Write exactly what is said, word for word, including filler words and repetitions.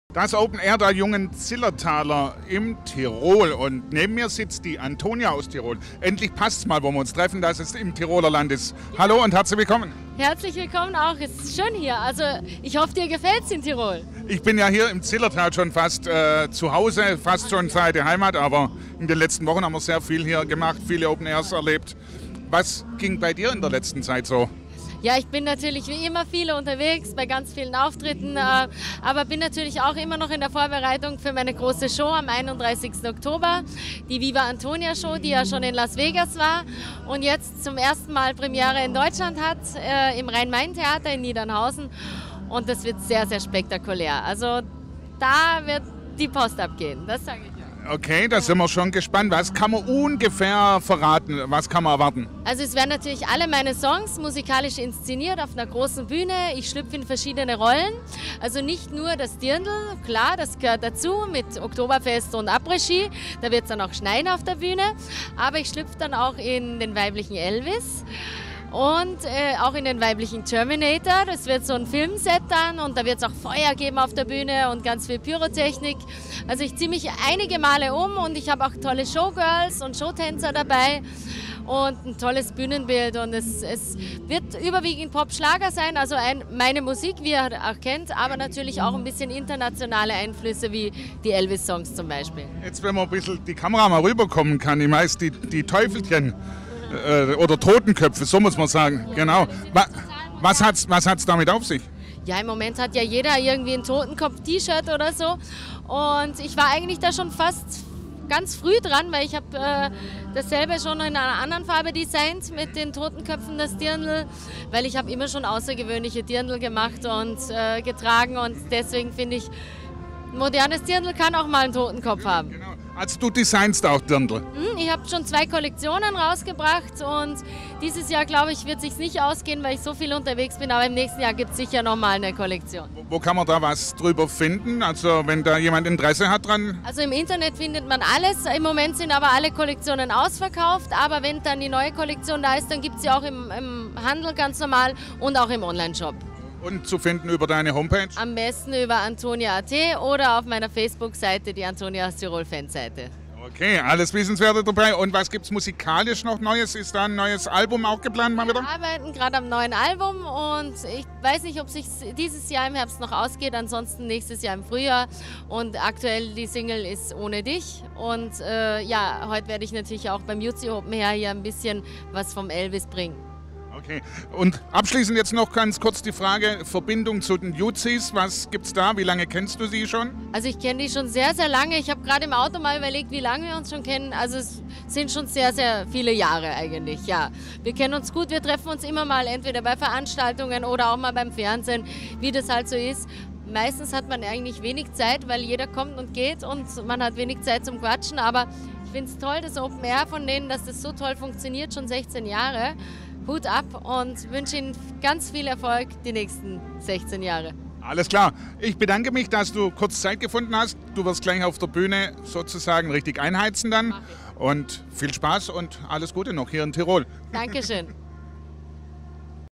Das Open Air der jungen Zillertaler im Tirol. Und neben mir sitzt die Antonia aus Tirol. Endlich passt es mal, wo wir uns treffen, dass es im Tiroler Land ist. Hallo und herzlich willkommen. Herzlich willkommen auch. Es ist schön hier. Also ich hoffe, dir gefällt es in Tirol. Ich bin ja hier im Zillertal schon fast äh, zu Hause, fast schon seit der Heimat. Aber in den letzten Wochen haben wir sehr viel hier gemacht, viele Open Airs erlebt. Was ging bei dir in der letzten Zeit so? Ja, ich bin natürlich wie immer viel unterwegs, bei ganz vielen Auftritten, äh, aber bin natürlich auch immer noch in der Vorbereitung für meine große Show am einunddreißigsten Oktober, die Viva Antonia Show, die ja schon in Las Vegas war und jetzt zum ersten Mal Premiere in Deutschland hat, äh, im Rhein-Main-Theater in Niedernhausen, und das wird sehr, sehr spektakulär. Also da wird die Post abgehen, das sage ich. Okay, da sind wir schon gespannt. Was kann man ungefähr verraten? Was kann man erwarten? Also es werden natürlich alle meine Songs musikalisch inszeniert auf einer großen Bühne. Ich schlüpfe in verschiedene Rollen. Also nicht nur das Dirndl, klar, das gehört dazu mit Oktoberfest und Après-Ski. Da wird es dann auch schneien auf der Bühne. Aber ich schlüpfe dann auch in den weiblichen Elvis. Und äh, auch in den weiblichen Terminator. Das wird so ein Filmset dann und da wird es auch Feuer geben auf der Bühne und ganz viel Pyrotechnik. Also ich ziehe mich einige Male um und ich habe auch tolle Showgirls und Showtänzer dabei und ein tolles Bühnenbild. Und es, es wird überwiegend Pop-Schlager sein, also ein, meine Musik, wie ihr auch kennt, aber natürlich auch ein bisschen internationale Einflüsse wie die Elvis-Songs zum Beispiel. Jetzt, wenn man ein bisschen die Kamera mal rüberkommen kann, ich weiß, die, die Teufelchen. Oder Totenköpfe, so muss man sagen. Ja, genau. Was hat es was hat's damit auf sich? Ja, im Moment hat ja jeder irgendwie ein Totenkopf-T-Shirt oder so. Und ich war eigentlich da schon fast ganz früh dran, weil ich habe äh, dasselbe schon in einer anderen Farbe designt mit den Totenköpfen, das Dirndl. Weil ich habe immer schon außergewöhnliche Dirndl gemacht und äh, getragen. Und deswegen finde ich, ein modernes Dirndl kann auch mal einen Totenkopf haben. Genau. Also du designst auch Dirndl? Ich habe schon zwei Kollektionen rausgebracht und dieses Jahr, glaube ich, wird es sich nicht ausgehen, weil ich so viel unterwegs bin, aber im nächsten Jahr gibt es sicher nochmal eine Kollektion. Wo, wo kann man da was drüber finden, also wenn da jemand Interesse hat dran? Also im Internet findet man alles, im Moment sind aber alle Kollektionen ausverkauft, aber wenn dann die neue Kollektion da ist, dann gibt es sie auch im, im Handel ganz normal und auch im Onlineshop. Und zu finden über deine Homepage? Am besten über Antonia Punkt at oder auf meiner Facebook-Seite, die Antonia aus Tirol Fanseite. Okay, alles Wissenswerte dabei. Und was gibt es musikalisch noch Neues? Ist da ein neues Album auch geplant mal wieder? Wir arbeiten gerade am neuen Album und ich weiß nicht, ob es sich dieses Jahr im Herbst noch ausgeht, ansonsten nächstes Jahr im Frühjahr. Und aktuell die Single ist Ohne dich. Und äh, ja, heute werde ich natürlich auch beim Jutzi Open Air hier ein bisschen was vom Elvis bringen. Okay, und abschließend jetzt noch ganz kurz die Frage, Verbindung zu den Jutzis, was gibt's da, wie lange kennst du sie schon? Also ich kenne die schon sehr, sehr lange, ich habe gerade im Auto mal überlegt, wie lange wir uns schon kennen, also es sind schon sehr, sehr viele Jahre eigentlich, ja. Wir kennen uns gut, wir treffen uns immer mal entweder bei Veranstaltungen oder auch mal beim Fernsehen, wie das halt so ist. Meistens hat man eigentlich wenig Zeit, weil jeder kommt und geht und man hat wenig Zeit zum Quatschen, aber ich finde es toll, das Open Air von denen, dass das so toll funktioniert, schon sechzehn Jahre. Hut ab und wünsche Ihnen ganz viel Erfolg die nächsten sechzehn Jahre. Alles klar. Ich bedanke mich, dass du kurz Zeit gefunden hast. Du wirst gleich auf der Bühne sozusagen richtig einheizen dann. Und viel Spaß und alles Gute noch hier in Tirol. Dankeschön.